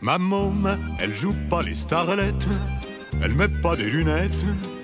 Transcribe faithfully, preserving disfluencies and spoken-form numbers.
Ma môme, elle joue pas les starlettes, elle met pas des lunettes,